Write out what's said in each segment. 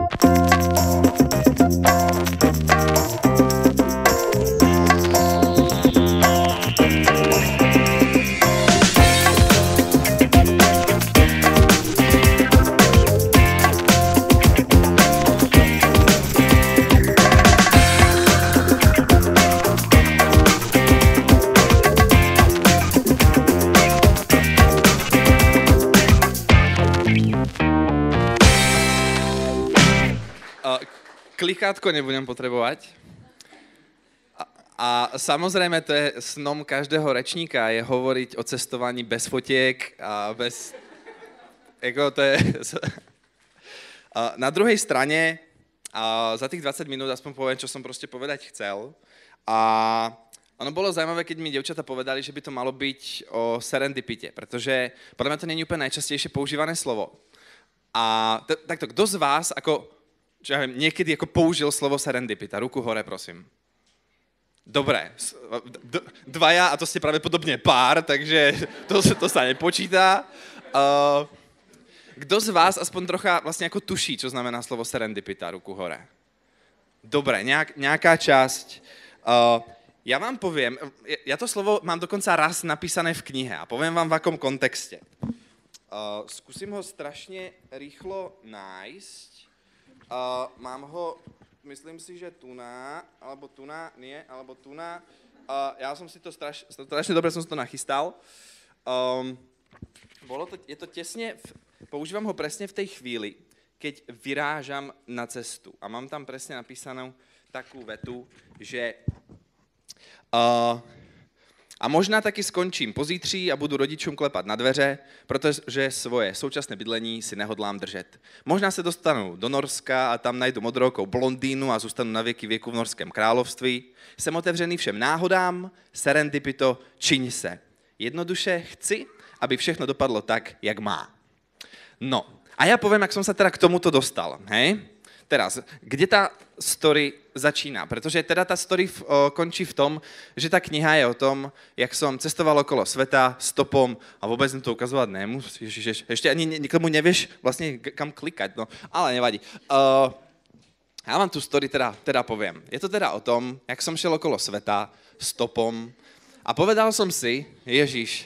Klikátko nebudem potrebovať. A samozrejme, to je snom každého rečníka, je hovoriť o cestovaní bez fotiek a bez... Jako to je... Na druhej strane, za tých 20 minút aspoň poviem, čo som proste povedať chcel. A ono bolo zaujímavé, keď mi dievčatá povedali, že by to malo byť o serendipite, pretože podľa mňa to nie je úplne najčastejšie používané slovo. A takto, kto z vás, ako... Čo ja viem, niekedy ako použil slovo serendipita. Ruku hore, prosím. Dobre. Dvaja, a to ste pravdepodobne pár, takže to sa nepočíta. Kto z vás aspoň trocha vlastne ako tuší, čo znamená slovo serendipita? Ruku hore. Dobre, nejaká časť. Ja vám poviem, ja to slovo mám dokonca raz napísané v knihe a poviem vám v akom kontexte. Skúsim ho strašne rýchlo nájsť. Mám ho, myslím si, že tuná, alebo tuná, nie, alebo tuná. Ja som si to strašne dobre som si to nachystal. Je to tesne, používam ho presne v tej chvíli, keď vyrážam na cestu. A mám tam presne napísanú takú vetu, že a možná taky skončím pozítří a budu rodičům klepat na dveře, protože svoje současné bydlení si nehodlám držet. Možná se dostanu do Norska a tam najdu modrookou blondýnu a zůstanu na věky věku v Norském království. Jsem otevřený všem náhodám, serendipito, čiň se. Jednoduše chci, aby všechno dopadlo tak, jak má. No, a ja poviem, jak som sa teda k tomuto dostal, hej? Teraz, kde tá story začína? Pretože teda tá story končí v tom, že tá kniha je o tom, jak som cestoval okolo sveta stopom a vôbec som to ukazovať nemusíš. Ešte ani nikomu nevieš vlastne kam klikať, no, ale nevadí. Ja vám tú story teda poviem. Je to teda o tom, jak som šiel okolo sveta stopom a povedal som si, Ježíš,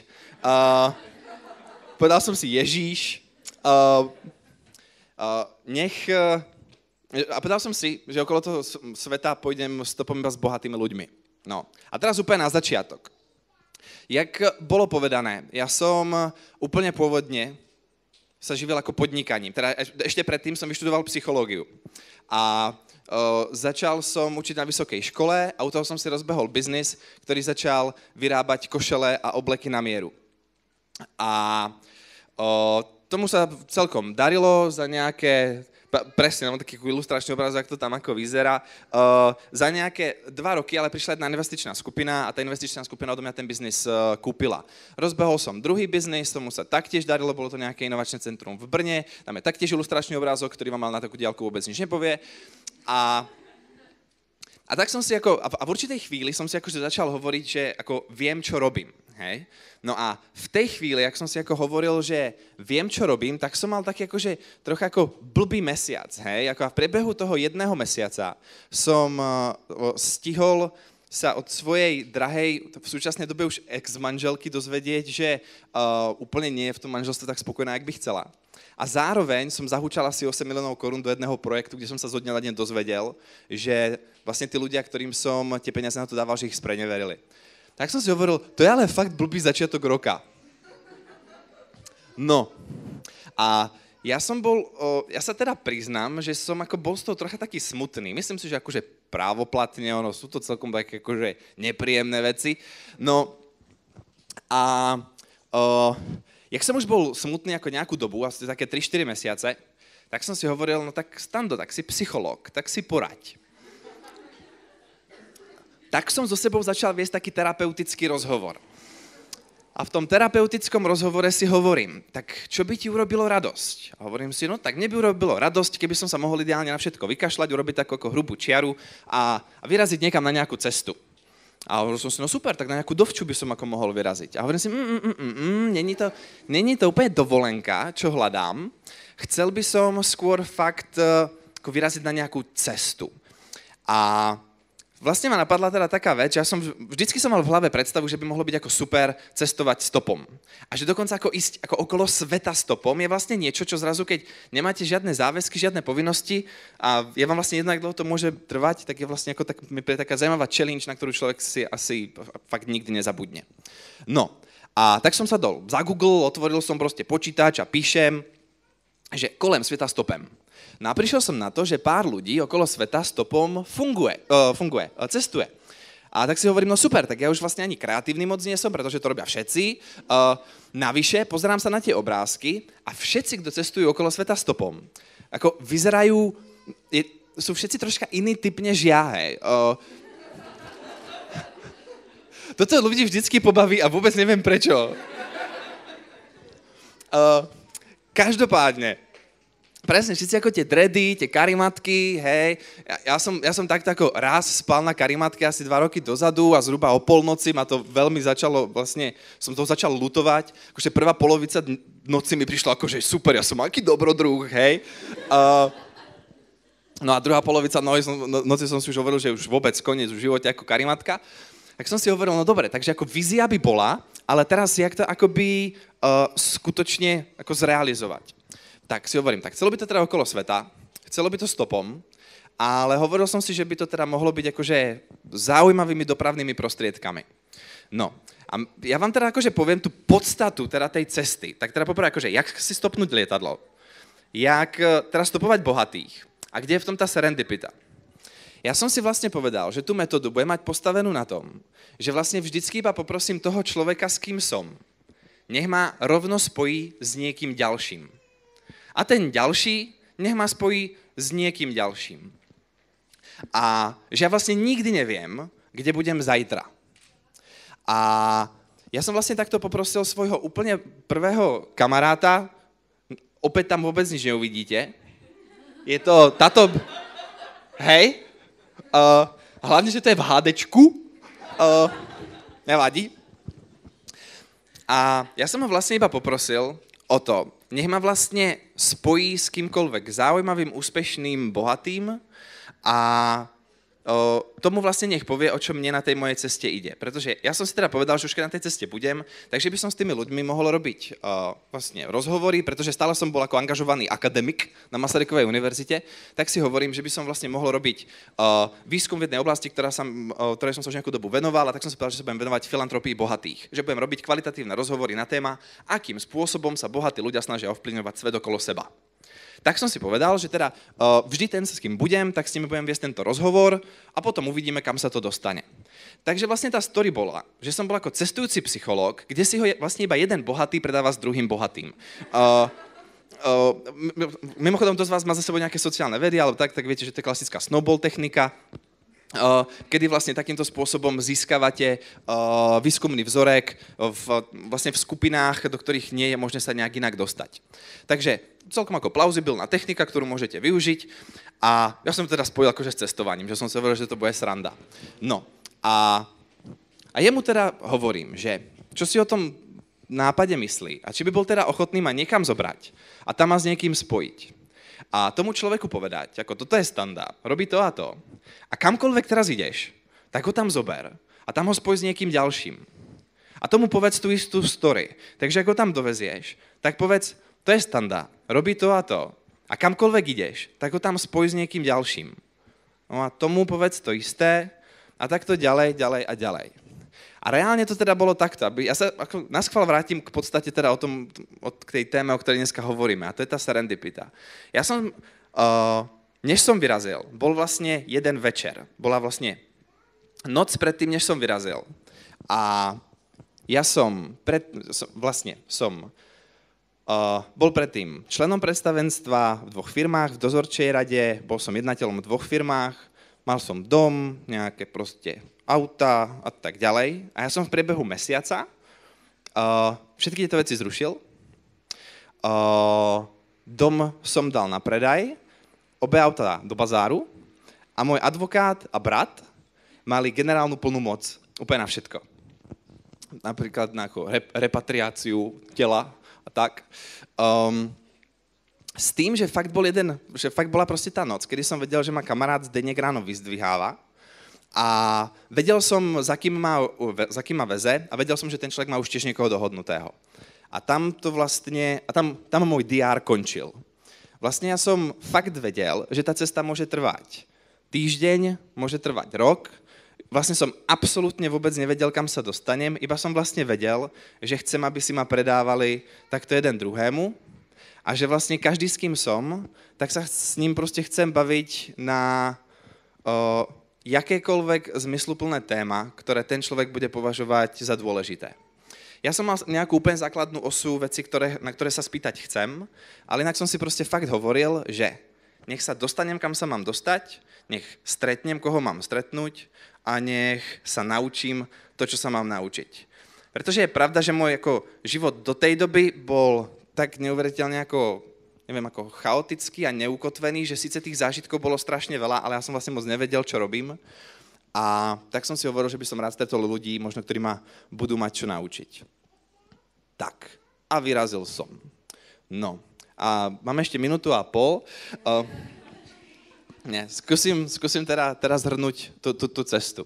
a povedal som si, že okolo toho sveta pôjdem stopom iba s bohatými ľuďmi. No. A teraz úplne na začiatok. Jak bolo povedané, ja som úplne pôvodne sa živil ako podnikaním. Teda ešte predtým som vyštudoval psychológiu. A začal som učiť na vysokej škole a u toho som si rozbehol biznis, ktorý začal vyrábať košele a obleky na mieru. A tomu sa celkom darilo za nejaké... Presne, mám taký ilustračný obraz, jak to tam ako vyzerá. Za nejaké 2 roky ale prišla jedna investičná skupina a tá investičná skupina odo mňa ten biznis kúpila. Rozbehol som druhý biznis, tomu sa taktiež darilo, bolo to nejaké inovačné centrum v Brne, tam je taktiež ilustračný obrázok, ktorý vám mal na takú diaľku vôbec nič nepovie. A tak som si ako, a v určitej chvíli som si akože začal hovoriť, že ako viem, čo robím. Hej? No a v tej chvíli, jak som si ako hovoril, že viem, čo robím, tak som mal taký akože trocha ako blbý mesiac. Hej? Ako a v priebehu toho 1 mesiaca som stihol sa od svojej drahej, v súčasnej dobe už ex-manželky dozvedieť, že úplne nie je v tom manželstve tak spokojná, jak by chcela. A zároveň som zahúčal asi 8 miliónov korún do jedného projektu, kde som sa zo dňa na deň dozvedel, že vlastne tí ľudia, ktorým som tie peniaze na to dával, že ich spreneverili. Tak som si hovoril, to je ale fakt blbý začiatok roka. No. A ja sa teda priznám, že som ako bol z toho trocha taký smutný. Myslím si, že akože právoplatne, sú to celkom také akože nepríjemné veci. No a jak som už bol smutný ako nejakú dobu, asi také 3-4 mesiace, tak som si hovoril, no tak Stando, tak si psychológ, tak si poraď. Tak som so sebou začal viesť taký terapeutický rozhovor. A v tom terapeutickom rozhovore si hovorím, tak čo by ti urobilo radosť? A hovorím si, no tak mne by urobilo radosť, keby som sa mohol ideálne na všetko vykašľať, urobiť takú ako hrubú čiaru a vyraziť niekam na nejakú cestu. A hovoril som si, no super, tak na nejakú dovču by som ako mohol vyraziť. A hovorím si, není to úplne dovolenka, čo hľadám. Chcel by som skôr fakt ako vyraziť na nejakú cestu. A vlastne ma napadla teda taká vec, že vždycky som mal v hlave predstavu, že by mohlo byť ako super cestovať stopom. A že dokonca ako ísť ako okolo sveta stopom je vlastne niečo, čo zrazu, keď nemáte žiadne záväzky, žiadne povinnosti a je vám vlastne jedno, jak dlho to môže trvať, tak je vlastne ako taká zaujímavá challenge, na ktorú človek si asi fakt nikdy nezabudne. No, a tak som sa za Google, otvoril som proste počítač a píšem, že kolem sveta stopem. No a prišiel som na to, že pár ľudí okolo sveta stopom cestuje. A tak si hovorím, no super, tak ja už vlastne ani kreatívny moc nie som, pretože to robia všetci. Navyše, pozerám sa na tie obrázky a všetci, kto cestujú okolo sveta stopom, ako vyzerajú, sú všetci troška iný typ než ja, hej. Toto ľudí vždycky pobaví a vôbec neviem prečo. Každopádne, presne, všetci ako tie dready, tie karimatky, hej. Ja som takto ako raz spal na karimatke asi 2 roky dozadu a zhruba o polnoci ma to veľmi začalo, vlastne som toho začal lutovať. Akože prvá polovica noci mi prišla akože super, ja som aký dobrodruh, hej. No a druhá polovica noci som si už hovoril, že už vôbec koniec v živote ako karimatka. Tak som si hovoril, no dobre, takže ako vízia by bola, ale teraz jak to akoby skutočne ako zrealizovať. Tak si hovorím, tak chcelo by to teda okolo sveta, chcelo by to stopom, ale hovoril som si, že by to teda mohlo byť akože zaujímavými dopravnými prostriedkami. No, a ja vám teda akože poviem tú podstatu teda tej cesty. Tak teda poprvé akože, jak si stopnúť lietadlo, jak teda stopovať bohatých a kde je v tom tá serendipita. Ja som si vlastne povedal, že tú metódu budem mať postavenú na tom, že vlastne vždycky iba poprosím toho človeka, s kým som. Nech ma rovno spojí s niekým ďalším. A ten ďalší nech ma spojí s niekým ďalším. A že ja vlastne nikdy neviem, kde budem zajtra. A ja som vlastne takto poprosil svojho úplne prvého kamaráta, opäť tam vôbec nič neuvidíte. Je to táto... Hej? Hlavne, že to je v HDčku. Nevadí. A ja som ho vlastne iba poprosil o to, nech ma vlastne spojí s kýmkoľvek zaujímavým, úspešným, bohatým a tomu vlastne nech povie, o čo mne na tej mojej ceste ide. Pretože ja som si teda povedal, že už keď na tej ceste budem, takže by som s tými ľuďmi mohol robiť vlastne rozhovory, pretože stále som bol ako angažovaný akademik na Masarykovej univerzite, tak si hovorím, že by som vlastne mohol robiť výskum v jednej oblasti, ktorej som sa už nejakú dobu venoval, a tak som si povedal, že sa budem venovať filantropii bohatých. Že budem robiť kvalitatívne rozhovory na téma, akým spôsobom sa bohatí ľudia snažia ovplyvňovať svet okolo seba. Tak som si povedal, že teda vždy ten, s kým budem, tak s nimi budem viesť tento rozhovor a potom uvidíme, kam sa to dostane. Takže vlastne tá story bola, že som bol ako cestujúci psychológ, kde si ho vlastne iba jeden bohatý predáva s druhým bohatým. Mimochodom, kto z vás má za sebou nejaké sociálne vedy, alebo tak viete, že to je klasická snowball technika, kedy vlastne takýmto spôsobom získavate výskumný vzorek vlastne v skupinách, do ktorých nie je možné sa nejak inak dostať. Takže celkom ako plauzibilná technika, ktorú môžete využiť, a ja som to teda spojil akože s cestovaním, že som si hovoril, že to bude sranda. No a jemu teda hovorím, že čo si o tom nápade myslí a či by bol teda ochotný ma niekam zobrať a tam ma s niekým spojiť. A tomu človeku povedať, ako toto je standa, robí to a to. A kamkoľvek teraz ideš, tak ho tam zober a tam ho spoj s niekým ďalším. A tomu povedz tú istú story. Takže ak ho tam dovezieš, tak povedz, to je standa, robí to a to. A kamkoľvek ideš, tak ho tam spoj s niekým ďalším. No a tomu povedz to isté a takto ďalej, ďalej a ďalej. A reálne to teda bolo takto. Ja sa ako naschvál vrátim k podstate teda k tej téme, o ktorej dneska hovoríme. A to je tá serendipita. Ja som, než som vyrazil, bol vlastne jeden večer. Bola vlastne noc predtým, než som vyrazil. A ja bol predtým členom predstavenstva v 2 firmách, v dozorčej rade, bol som jednateľom v 2 firmách, mal som dom, nejaké proste auta a tak ďalej. A ja som v priebehu mesiaca všetky tieto veci zrušil. Dom som dal na predaj, obe auta do bazáru a môj advokát a brat mali generálnu plnú moc úplne na všetko. Napríklad na repatriáciu tela a tak. S tým, že fakt bola proste tá noc, kedy som vedel, že ma kamarát Zdeněk ráno vyzdviháva a vedel som, za kým ma veze a vedel som, že ten človek má už tiež niekoho dohodnutého. A tam môj DR končil. Vlastne ja som fakt vedel, že tá cesta môže trvať týždeň, môže trvať rok. Vlastne som absolútne vôbec nevedel, kam sa dostanem, iba som vlastne vedel, že chcem, aby si ma predávali takto jeden druhému a že vlastne každý, s kým som, tak sa s ním proste chcem baviť na jakékoľvek zmysluplné téma, ktoré ten človek bude považovať za dôležité. Ja som mal nejakú úplne základnú osu veci, na ktoré sa spýtať chcem, ale inak som si proste fakt hovoril, že nech sa dostanem, kam sa mám dostať, nech stretnem, koho mám stretnúť a nech sa naučím to, čo sa mám naučiť. Pretože je pravda, že môj život do tej doby bol tak neuveriteľne ako chaotický a neukotvený, že síce tých zážitkov bolo strašne veľa, ale ja som vlastne moc nevedel, čo robím. A tak som si hovoril, že by som rád stretol ľudí, možno ktorí ma budú mať čo naučiť. Tak, a vyrazil som. No, a mám ešte minútu a pol. Skúsim teraz zhrnúť tú cestu.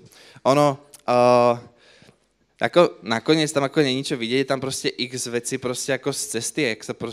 Nakoniec tam nie je ničo vidieť, tam proste x veci proste ako z cesty,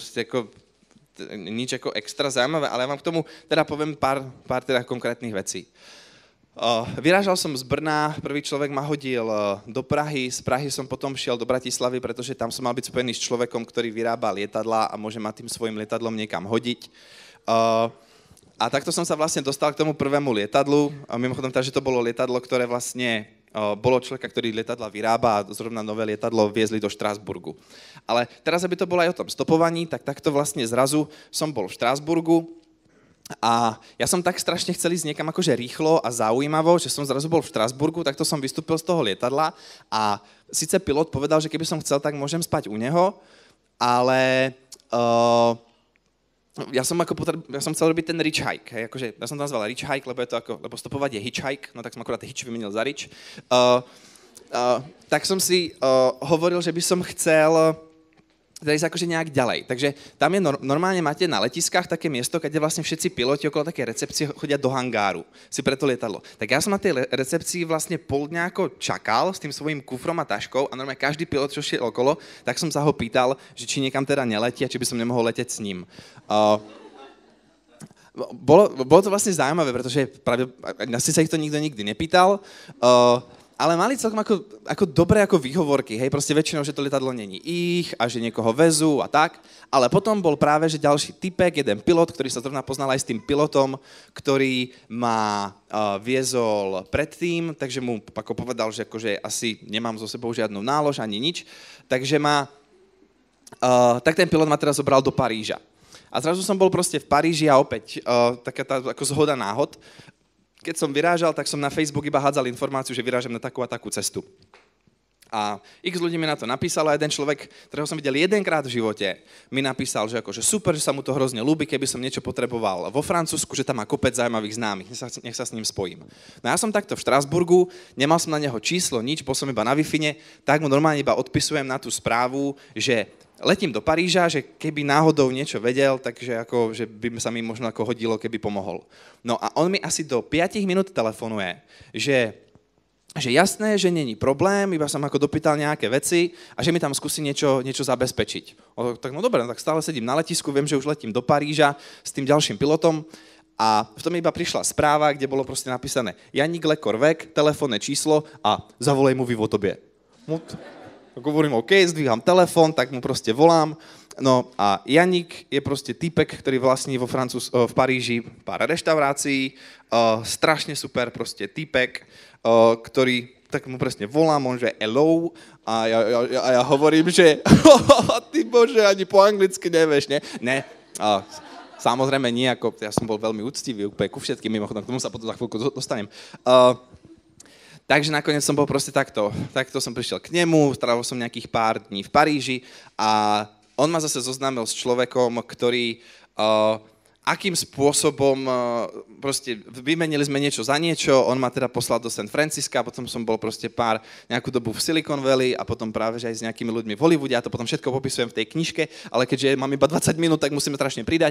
nič ako extra zaujímavé, ale ja vám k tomu teda poviem pár teda konkrétnych vecí. Vyrážal som z Brna, prvý človek ma hodil do Prahy, z Prahy som potom šiel do Bratislavy, pretože tam som mal byť spojený s človekom, ktorý vyrába lietadlá a môže ma tým svojim lietadlom niekam hodiť. A takto som sa vlastne dostal k tomu prvému lietadlu. Mimochodom, takže to bolo lietadlo, ktoré vlastne bolo človeka, ktorý lietadla vyrába a zrovna nové lietadlo viezli do Štrásburgu. Ale teraz, aby to bolo aj o tom stopovaní, tak takto vlastne zrazu som bol v Štrásburgu. A ja som tak strašne chcel ísť niekam akože rýchlo a zaujímavo, že som zrazu bol v Štrasburgu, takto som vystúpil z toho lietadla a síce pilot povedal, že keby som chcel, tak môžem spať u neho, ale ja som chcel robiť ten rich hike, hej, akože ja som to nazval rich hike, lebo stopovať je hitchhike, no tak som akorát hitch vymenil za rich. Tak som si hovoril, že by som chcel ísť akože nejak ďalej. Takže tam je normálne máte na letiskách také miesto, kde vlastne všetci piloti okolo také recepcie chodia do hangáru si pre to lietadlo. Tak ja som na tej recepcii vlastne pol dňa ako čakal s tým svojím kufrom a taškou a normálne každý pilot, čo šiel okolo, tak som sa ho pýtal, že či niekam teda neletí a či by som nemohol leteť s ním. Bolo to vlastne zaujímavé, pretože asi sa ich to nikto nikdy nepýtal, ale mali celkom ako dobré ako výhovorky, hej, proste väčšinou, že to lietadlo není ich a že niekoho vezú a tak, ale potom bol práve, že ďalší typek, jeden pilot, ktorý sa zrovna poznal aj s tým pilotom, ktorý ma viezol predtým, takže mu ako povedal, že akože asi nemám so sebou žiadnu nálož ani nič, takže tak ten pilot ma teraz zobral do Paríža. A zrazu som bol proste v Paríži a opäť taká tá ako zhoda náhod. Keď som vyrážal, tak som na Facebook iba hádzal informáciu, že vyrážam na takú a takú cestu. A x ľudí mi na to napísalo a jeden človek, ktorého som videl jedenkrát v živote, mi napísal, že akože super, že sa mu to hrozne ľúbi, keby som niečo potreboval vo Francúzsku, že tam má kopec zaujímavých známych, nech sa s ním spojím. No ja som takto v Štrasburgu, nemal som na neho číslo, nič, bol som iba na Wi-Fi, tak mu normálne iba odpisujem na tú správu, že letím do Paríža, že keby náhodou niečo vedel, takže ako, že by sa mi možno ako hodilo, keby pomohol. No a on mi asi do 5 minút telefonuje, že jasné, že není problém, iba som ako dopýtal nejaké veci a že mi tam skúsi niečo zabezpečiť. Tak no dobre, tak stále sedím na letisku, viem, že už letím do Paríža s tým ďalším pilotom a v tom iba prišla správa, kde bolo proste napísané Janík Lekor vek, telefónne číslo a zavolej mu o tobie. Hovorím, OK, zdvíham telefón, tak mu proste volám. No a Janík je proste typek, ktorý vlastní v Paríži pár reštaurácií, strašne super proste typek, ktorý, tak mu presne volám, on že hello a ja hovorím, že ty bože, ani po anglicky nevieš, ne? Ne, samozrejme nie, ako ja som bol veľmi úctivý úplne ku všetkým, mimochodom, k tomu sa potom za chvíľku dostanem. Takže nakoniec som bol proste takto som prišiel k nemu, strávil som nejakých pár dní v Paríži a on ma zase zoznámil s človekom, ktorý akým spôsobom proste vymenili sme niečo za niečo, on ma teda poslal do San Francisca, potom som bol proste nejakú dobu v Silicon Valley a potom práve že aj s nejakými ľuďmi v Hollywoode, ja to potom všetko popisujem v tej knižke, ale keďže mám iba 20 minút, tak musíme strašne pridať.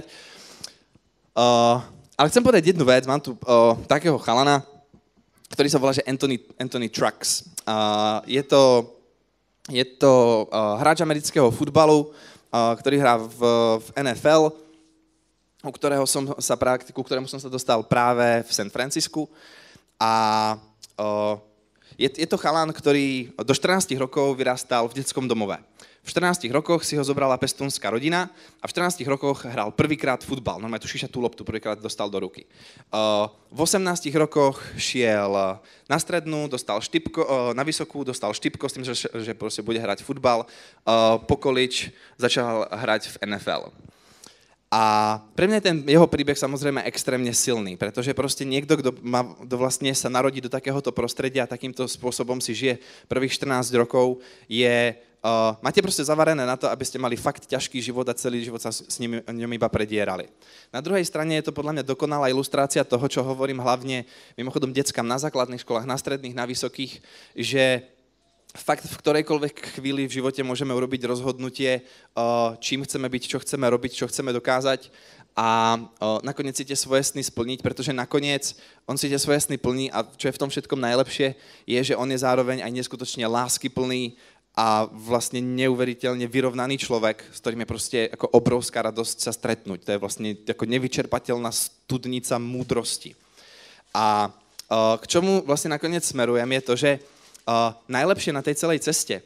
Ale chcem povedať jednu vec, mám tu takého chalana, ktorý sa volá, že Anthony Trucks. Je to hráč amerického futbalu, ktorý hrá v NFL, ku ktorému som sa dostal práve v San Francisku. A je to chalan, ktorý do 14 rokov vyrastal v detskom domove. V 14 rokoch si ho zobrala pestúnska rodina a v 14 rokoch hral prvýkrát futbal. Normálne tú šišatú loptu prvýkrát dostal do ruky. V 18 rokoch šiel na strednú, dostal štipko, na vysokú dostal štipko s tým, že proste bude hrať futbal. Po college začal hrať v NFL. A pre mňa je ten jeho príbeh samozrejme extrémne silný, pretože proste niekto, kto vlastne sa narodí do takéhoto prostredia a takýmto spôsobom si žije prvých 14 rokov, máte proste zavarené na to, aby ste mali fakt ťažký život a celý život sa s ňom iba predierali. Na druhej strane je to podľa mňa dokonalá ilustrácia toho, čo hovorím hlavne mimochodom deckám na základných školách, na stredných, na vysokých, že fakt v ktorejkoľvek chvíli v živote môžeme urobiť rozhodnutie, čím chceme byť, čo chceme robiť, čo chceme dokázať a nakoniec si tie svoje sny splniť, pretože nakoniec on si tie svoje sny plní a čo je v tom všetkom najlepšie, je, že on je zároveň aj neskutočne láskyplný a vlastne neuveriteľne vyrovnaný človek, s ktorým je proste ako obrovská radosť sa stretnúť. To je vlastne ako nevyčerpateľná studnica múdrosti. A k čomu vlastne nakoniec smerujem je to, že najlepšie na tej celej ceste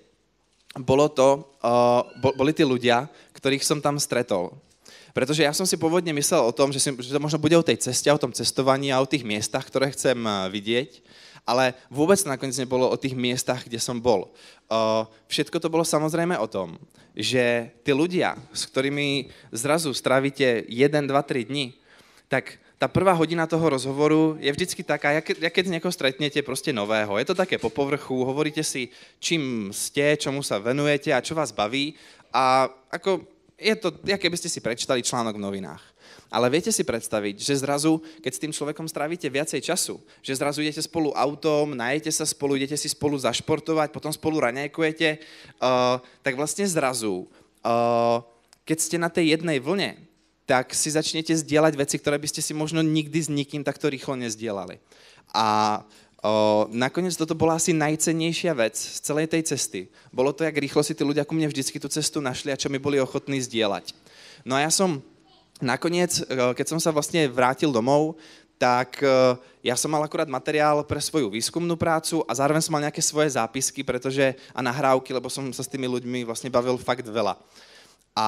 boli tí ľudia, ktorých som tam stretol. Pretože ja som si pôvodne myslel o tom, že to možno bude o tej ceste, o tom cestovaní a o tých miestach, ktoré chcem vidieť, ale vôbec nakoniec nebolo o tých miestach, kde som bol. Všetko to bolo samozrejme o tom, že tí ľudia, s ktorými zrazu strávite 1, 2, 3 dni, tak tá prvá hodina toho rozhovoru je vždycky taká, keď niekoho stretnete proste nového. Je to také po povrchu, hovoríte si, čím ste, čomu sa venujete a čo vás baví. A ako je to, keby ste si prečítali článok v novinách. Ale viete si predstaviť, že zrazu, keď s tým človekom strávite viacej času, že zrazu idete spolu autom, najete sa spolu, idete si spolu zašportovať, potom spolu raňajkujete, tak vlastne zrazu, keď ste na tej jednej vlne, tak si začnete zdieľať veci, ktoré by ste si možno nikdy s nikým takto rýchlo nezdieľali. A nakoniec toto bola asi najcennejšia vec z celej tej cesty. Bolo to, jak rýchlo si tí ľudia ku mne vždycky tú cestu našli a čo mi boli ochotní zdieľať. No a ja som nakoniec, keď som sa vlastne vrátil domov, tak ja som mal akurát materiál pre svoju výskumnú prácu a zároveň som mal nejaké svoje zápisky, a nahrávky, lebo som sa s tými ľuďmi vlastne bavil fakt veľa. A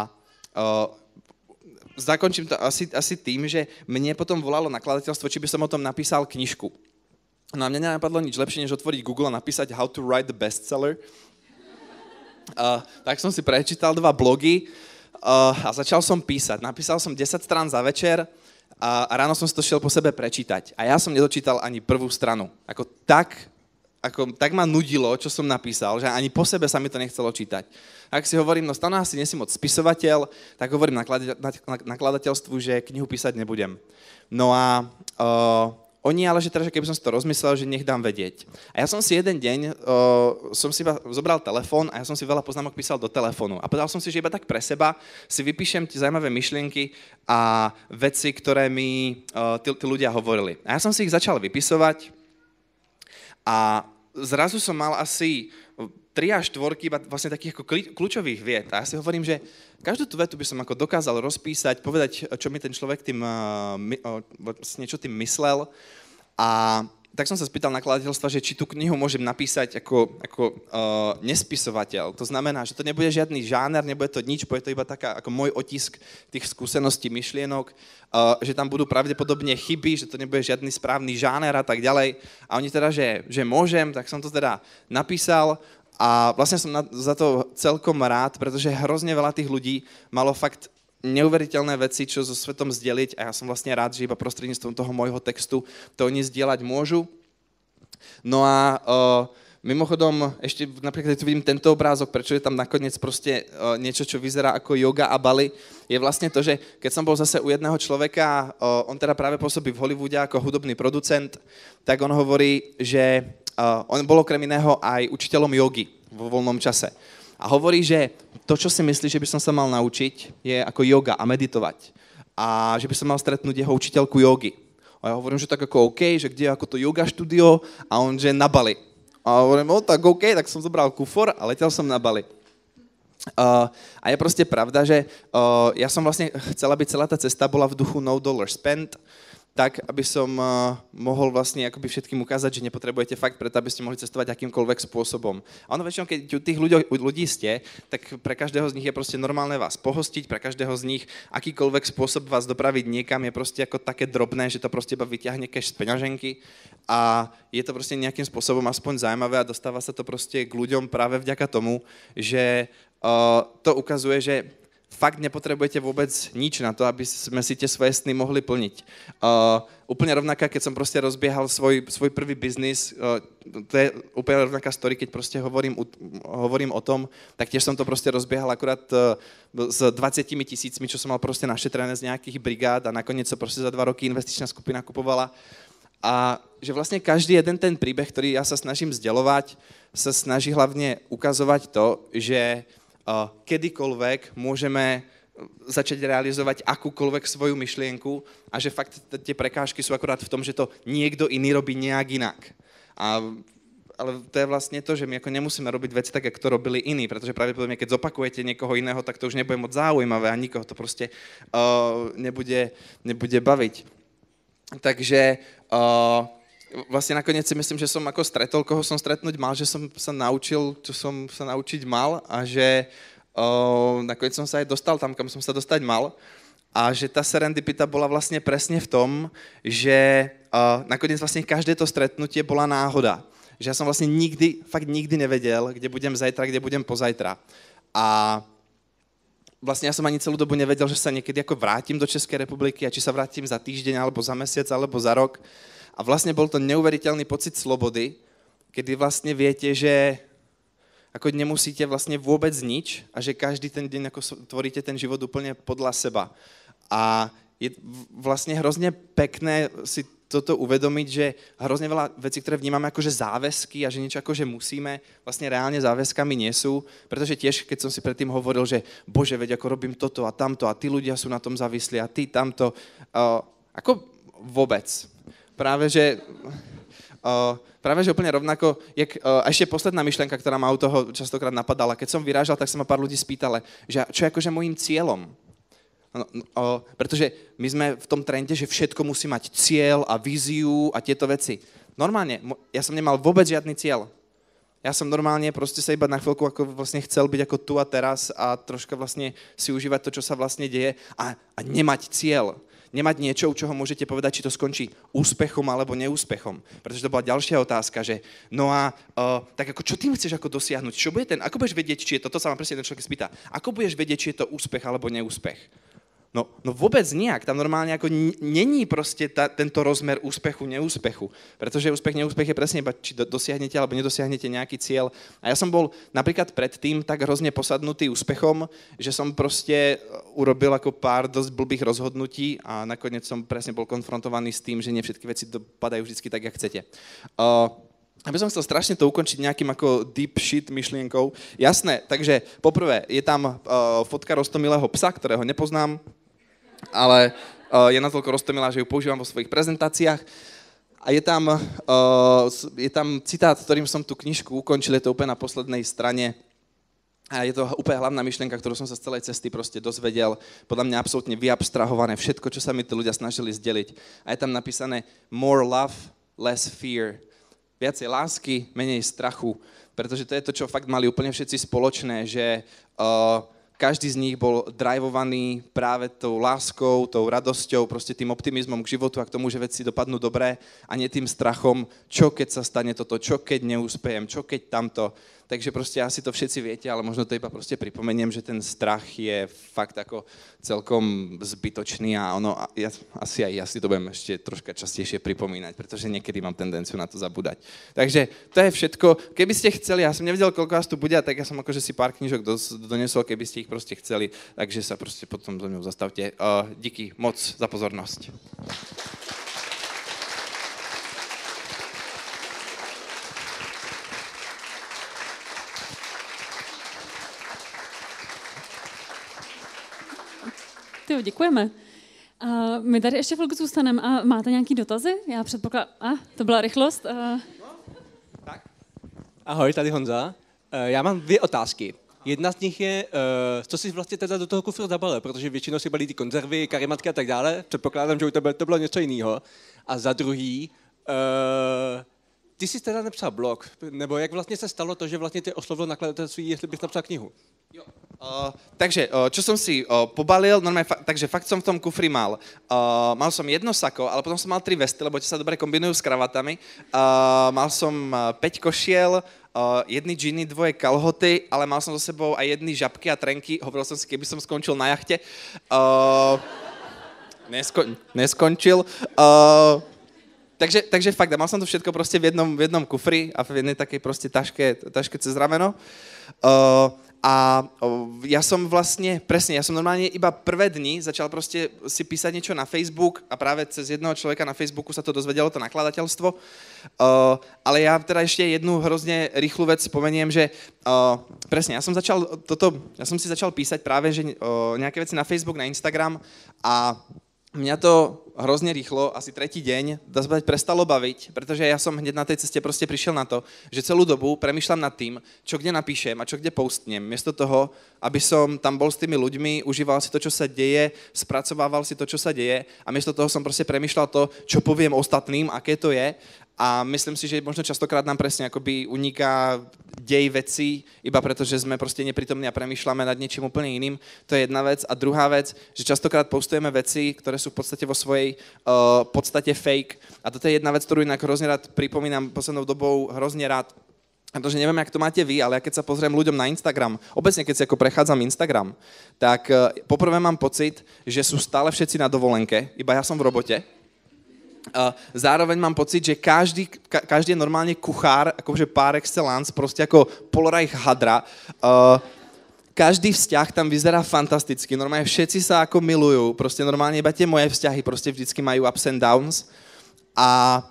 zakončím to asi tým, že mne potom volalo nakladateľstvo, či by som o tom napísal knižku. No a mne nenapadlo nič lepšie, než otvoriť Google a napísať How to write the bestseller. Tak som si prečítal 2 blogy a začal som písať. Napísal som 10 strán za večer a ráno som si to šiel po sebe prečítať. A ja som nedočítal ani prvú stranu. Tak ma nudilo, čo som napísal, že ani po sebe sa mi to nechcelo čítať. Ak si hovorím, no Stano, asi nie si moc spisovateľ, tak hovorím nakladateľstvu, že knihu písať nebudem. No a oni ale, že teda, keby som si to rozmyslel, že nech dám vedieť. A ja som si jeden deň, som si zobral telefón a ja som si veľa poznámok písal do telefónu. A povedal som si, že iba tak pre seba si vypíšem tie zaujímavé myšlienky a veci, ktoré mi tí ľudia hovorili. A ja som si ich začal vypisovať a zrazu som mal asi 3 až 4 vlastne takých ako kľúčových viet. A ja si hovorím, že každú tú vetu by som ako dokázal rozpísať, povedať, čo mi ten človek niečo tým myslel. A tak som sa spýtal nakladateľstva, že či tú knihu môžem napísať ako nespisovateľ. To znamená, že to nebude žiadny žáner, nebude to nič, bude to iba taká ako môj otisk tých skúseností, myšlienok, že tam budú pravdepodobne chyby, že to nebude žiadny správny žáner a tak ďalej. A oni teda, že môžem, tak som to teda napísal. A vlastne som za to celkom rád, pretože hrozne veľa tých ľudí malo fakt neuveriteľné veci, čo so svetom zdieľiť a ja som vlastne rád, že iba prostredníctvom toho môjho textu to oni zdieľať môžu. No a Mimochodom, ešte napríklad, keď tu vidím tento obrázok, prečo je tam nakoniec proste niečo, čo vyzerá ako yoga a Bali, je vlastne to, že keď som bol zase u jedného človeka, on teda práve pôsobí v Hollywoode ako hudobný producent, tak on hovorí, že on bol okrem iného aj učiteľom jogy vo voľnom čase. A hovorí, že to, čo si myslí, že by som sa mal naučiť, je ako yoga a meditovať. A že by som mal stretnúť jeho učiteľku jogy. A ja hovorím, že tak ako OK, že kde je ako to yoga štúdio, a on, že na Bali. A hovorím, tak OK, tak som zobral kufor a letel som na Bali. A je proste pravda, že ja som vlastne chcela, aby celá tá cesta bola v duchu no dollar spent, tak, aby som mohol vlastne akoby všetkým ukázať, že nepotrebujete fakt preto, aby ste mohli cestovať akýmkoľvek spôsobom. A ono väčšinou, keď u tých ľudí ste, tak pre každého z nich je proste normálne vás pohostiť, pre každého z nich akýkoľvek spôsob vás dopraviť niekam je proste ako také drobné, že to proste iba vyťahne cash z peňaženky a je to proste nejakým spôsobom aspoň zaujímavé a dostáva sa to proste k ľuďom práve vďaka tomu, že to ukazuje, že fakt nepotrebujete vôbec nič na to, aby sme si tie svoje sny mohli plniť. Úplne rovnaká, keď som proste rozbiehal svoj prvý biznis, to je úplne rovnaká story, keď proste hovorím o tom, tak tiež som to proste rozbiehal akurát s 20 000, čo som mal proste našetrené z nejakých brigád a nakoniec sa proste za 2 roky investičná skupina kupovala. A že vlastne každý jeden ten príbeh, ktorý ja sa snažím zdieľovať, sa snaží hlavne ukazovať to, že kedykoľvek môžeme začať realizovať akúkoľvek svoju myšlienku a že fakt tie prekážky sú akorát v tom, že to niekto iný robí nejak inak. Ale to je vlastne to, že my ako nemusíme robiť veci tak, ako to robili iní, pretože pravdepodobne, keď zopakujete niekoho iného, tak to už nebude moc zaujímavé a nikoho to proste nebude baviť. Takže vlastne nakoniec si myslím, že som ako stretol, koho som stretnúť mal, že som sa naučil, čo som sa naučiť mal a že nakoniec som sa aj dostal tam, kam som sa dostať mal a že tá serendipita bola vlastne presne v tom, že nakoniec vlastne každé to stretnutie bola náhoda. Že ja som vlastne fakt nikdy nevedel, kde budem zajtra, kde budem pozajtra. A vlastne ja som ani celú dobu nevedel, že sa niekedy ako vrátim do Českej republiky a či sa vrátim za týždeň, alebo za mesiac, alebo za rok. A vlastne bol to neuveriteľný pocit slobody, kedy vlastne viete, že ako nemusíte vlastne vôbec nič a že každý ten deň ako tvoríte ten život úplne podľa seba. A je vlastne hrozne pekné si toto uvedomiť, že hrozne veľa vecí, ktoré vnímame ako že záväzky a že niečo ako že musíme, vlastne reálne záväzkami nie sú, pretože tiež, keď som si predtým hovoril, že bože, veď ako robím toto a tamto a tí ľudia sú na tom závislí a tí tamto, ako vôbec. Práve, že úplne rovnako, ešte posledná myšlienka, ktorá ma u toho častokrát napadala, keď som vyrážal, tak sa ma pár ľudí spýtalo, že čo je akože môjim cieľom? Pretože my sme v tom trende, že všetko musí mať cieľ a víziu a tieto veci. Normálne, ja som nemal vôbec žiadny cieľ. Ja som normálne proste sa iba na chvíľku ako vlastne chcel byť ako tu a teraz a troška vlastne si užívať to, čo sa vlastne deje a nemať cieľ. Nemať niečo, u čoho môžete povedať, či to skončí úspechom alebo neúspechom. Pretože to bola ďalšia otázka, že tak ako čo ty chceš ako dosiahnuť? Čo bude ako budeš vedieť, či je to sa ma presne ten človek spýta, ako budeš vedieť, či je to úspech alebo neúspech? No vôbec nejak, tam normálne ako není proste tento rozmer úspechu, neúspechu. Pretože úspech, neúspech je presne iba, či dosiahnete alebo nedosiahnete nejaký cieľ. A ja som bol napríklad predtým tak hrozne posadnutý úspechom, že som proste urobil ako pár dosť blbých rozhodnutí a nakoniec som presne bol konfrontovaný s tým, že nie všetky veci dopadajú vždycky tak, jak chcete. Aby som chcel strašne to ukončiť nejakým ako deep shit myšlienkou. Jasné, takže poprvé je tam fotka roztomilého psa, ktorého nepoznám, ale je natoľko roztomilá, že ju používam vo svojich prezentáciách. A je tam citát, ktorým som tú knižku ukončil, je to úplne na poslednej strane. A je to úplne hlavná myšlienka, ktorú som sa z celej cesty proste dozvedel. Podľa mňa absolútne vyabstrahované všetko, čo sa mi tí ľudia snažili zdeliť. A je tam napísané more love, less fear. Viacej lásky, menej strachu. Pretože to je to, čo fakt mali úplne všetci spoločné, že každý z nich bol drivovaný práve tou láskou, tou radosťou, proste tým optimizmom k životu a k tomu, že veci dopadnú dobre a nie tým strachom, čo keď sa stane toto, čo keď neúspejem, čo keď tamto. takže prostě asi to všetci viete, ale možno to iba prostě pripomeniem, že ten strach je fakt ako celkom zbytočný a ono, asi aj ja si to budem ešte troška častejšie pripomínať, pretože niekedy mám tendenciu na to zabúdať. Takže to je všetko. Keby ste chceli, ja som nevedel, koľko vás tu bude, tak ja som akože si pár knižok donesol, keby ste ich prostě chceli, takže sa prostě potom so mnou zastavte. Díky moc za pozornosť. Tyjo, děkujeme. My tady ještě chvilku zůstaneme. A máte nějaký dotazy? Já předpokládám... to byla rychlost. Tak. Ahoj, tady Honza. Já mám 2 otázky. Jedna z nich je, co si vlastně teda do toho kufru zabalil, protože většinou si balí ty konzervy, karimatky a tak dále. Předpokládám, že u tebe to bylo něco jiného. A za druhý, ty jsi teda napsal blog, nebo jak vlastně se stalo to, že vlastně ty oslovil nakladatelství, jestli bys napsal knihu? Jo. Takže, čo som si pobalil, normálne, takže fakt som v tom kufri mal som jedno sako, ale potom som mal 3 vesty, lebo tie sa dobre kombinujú s kravatami. Mal som 5 košiel, jedny džiny, 2 kalhoty, ale mal som so sebou aj jedny žabky a trenky. Hovoril som si, keby som skončil na jachte. Neskončil. Takže fakt, mal som to všetko prostě v jednom kufri a v jednej takej prostě taške cez rameno. A ja som vlastne, presne, ja som normálne iba prvé dni začal prostě si písať niečo na Facebook a práve cez jednoho človeka na Facebooku sa to dozvedelo, to nakladateľstvo. Ale ja teda ešte jednu hrozne rýchlu vec spomeniem, že presne, ja som si začal písať práve že nejaké veci na Facebook, na Instagram a mňa to hrozne rýchlo, asi 3. deň, dá sa povedať, prestalo baviť, pretože ja som hneď na tej ceste prostě prišiel na to, že celú dobu premýšľam nad tým, čo kde napíšem a čo kde postnem. Miesto toho, aby som tam bol s tými ľuďmi, užíval si to, čo sa deje, spracovával si to, čo sa deje a miesto toho som prostě premýšľal to, čo poviem ostatným, aké to je. A myslím si, že možno častokrát nám presne akoby uniká dej vecí, iba preto, že sme prostě neprítomní a premýšľame nad niečím úplne iným. To je jedna vec. A druhá vec, že častokrát postujeme veci, ktoré sú v podstate vo svojej podstate fake. A toto je jedna vec, ktorú inak hrozne rád pripomínam poslednou dobou, hrozne rád. Protože neviem, jak to máte vy, ale ja keď sa pozriem ľuďom na Instagram, obecne keď si ako prechádzam Instagram, tak poprvé mám pocit, že sú stále všetci na dovolenke, iba ja som v robote. Zároveň mám pocit, že každý je normálne kuchár, akože par excellence, prostě jako Polreich hadra. Každý vzťah tam vyzerá fantasticky, normálne všetci sa ako milujú, prostě normálne iba tie moje vzťahy prostě vždycky majú ups and downs a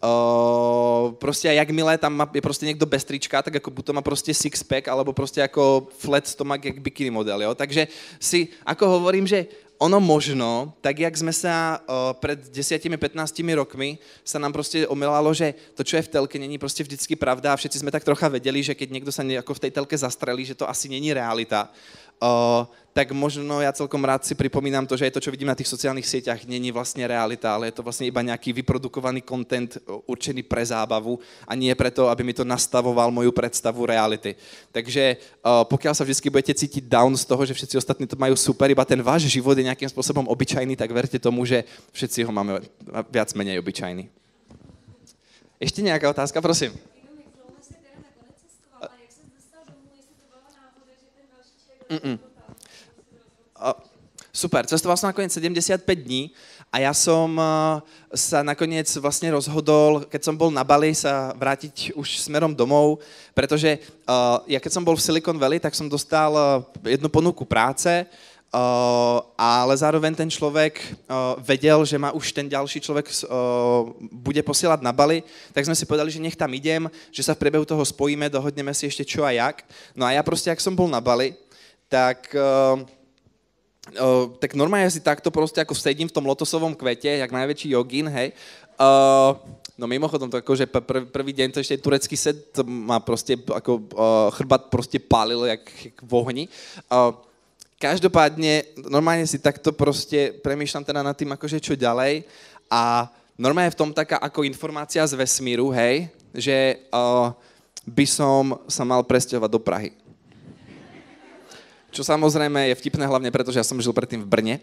prostě jakmile tam je prostě někdo bez trička, tak jako buď to má prostě six-pack, alebo prostě jako flat stomach, jak bikini model, jo? Takže si ako hovorím, že ono možno, tak jak sme sa pred 10-15 rokmi sa nám prostě omylalo, že to, čo je v telke, není prostě vždycky pravda a všetci sme tak trocha vedeli, že keď niekto sa jako v tej telke zastrelí, že to asi není realita. Tak možno ja celkom rád si pripomínam to, že je to, čo vidím na tých sociálnych sieťach, není vlastne realita, ale je to vlastne iba nejaký vyprodukovaný content určený pre zábavu a nie preto, aby mi to nastavoval moju predstavu reality. Takže pokiaľ sa vždycky budete cítiť down z toho, že všetci ostatní to majú super, iba ten váš život je nejakým spôsobom obyčajný, tak verte tomu, že všetci ho máme viac menej obyčajný. Ešte nejaká otázka, prosím. Super, cestoval som nakoniec 75 dní a ja som sa nakoniec vlastne rozhodol, keď som bol na Bali, sa vrátiť už smerom domov, pretože ja keď som bol v Silicon Valley, tak som dostal jednu ponuku práce, ale zároveň ten človek vedel, že ma už ten ďalší človek bude posielať na Bali, tak sme si povedali, že nech tam idem, že sa v priebehu toho spojíme, dohodneme si ešte čo a jak. No a ja prostě, jak som bol na Bali, tak normálne si takto prostě jako sedím v tom lotosovom kvete, jak najväčší jogín, hej. No mimochodom, to akože prvý deň to ešte turecký set ma prostě ako chrbát prostě pálil jak v ohni. Každopádne, normálne si takto prostě premýšľam teda nad tým, akože čo ďalej a normálne v tom taká ako informácia z vesmíru, hej, že by som sa mal presťahovať do Prahy. Čo samozrejme je vtipné hlavne preto, že ja som žil predtým v Brne.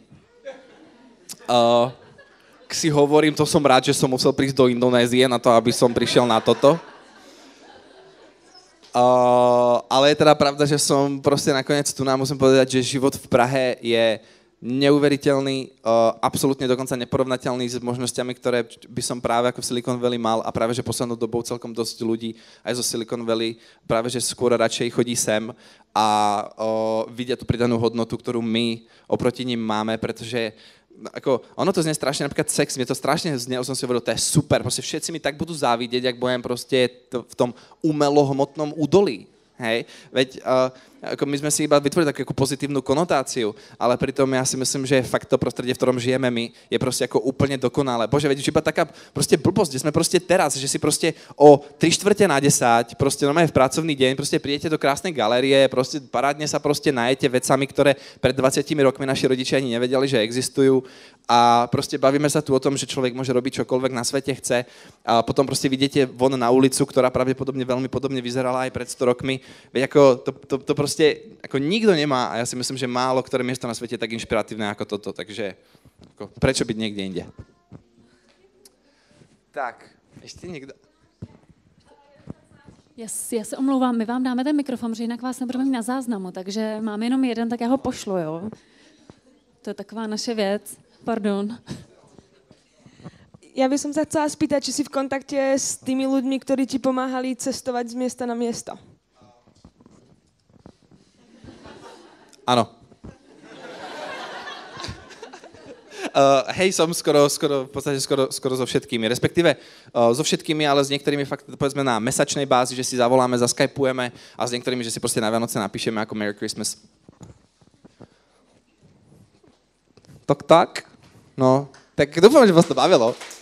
Si hovorím, to som rád, že som musel prísť do Indonézie na to, aby som prišiel na toto. Ale je teda pravda, že som proste nakoniec tu nám musím povedať, že život v Prahe je neuveriteľný, absolútne dokonca neporovnateľný s možnosťami, ktoré by som práve ako v Silicon Valley mal a práve že poslednou dobou celkom dosť ľudí aj zo Silicon Valley práve že skôr radšej chodí sem a vidia tú pridanú hodnotu, ktorú my oproti ním máme, pretože ako, ono to znie strašne, napríklad sex, mne to strašne znie, som si hovoril, to je super, proste všetci mi tak budú závidieť, ak budem proste v tom umelohmotnom údolí. Hej, veď ako my sme si iba vytvorili takú pozitívnu konotáciu, ale pritom ja si myslím, že fakt to prostredie, v ktorom žijeme my, je proste ako úplne dokonalé. Bože, veď iba taká proste blbosť, kde sme proste teraz, že si proste o 3:45, proste normálne v pracovný deň, proste prídete do krásnej galérie, proste parádne sa proste najete vecami, ktoré pred 20 rokmi naši rodičia ani nevedeli, že existujú a proste bavíme sa tu o tom, že človek môže robiť čokoľvek na svete chce a potom proste vidíte von na ulicu, ktorá pravdepodobne veľmi podobne vyzerala aj pred 100 rokmi. Veď ako to proste ako nikto nemá a ja si myslím, že málo ktoré miesto na svete je tak inšpiratívne ako toto, takže ako, prečo byť niekde inde? Tak, ešte niekto? Yes, já se omlouvám, my vám dáme ten mikrofon, že jinak vás nebudeme mít na záznamu, takže máme jenom jeden, tak já ho pošlu, jo. To je taková naše věc. Pardon. Ja by som sa chcela spýtať, či si v kontakte s tými ľuďmi, ktorí ti pomáhali cestovať z miesta na miesto. Áno. Hej, som v podstate skoro so všetkými, respektíve so všetkými, ale s niektorými fakt povedzme na mesačnej bázi, že si zavoláme, zaskypujeme a s niektorými, že si proste na Vianoce napíšeme ako Merry Christmas. Tak. No, tak dúfam, že vás to bavilo.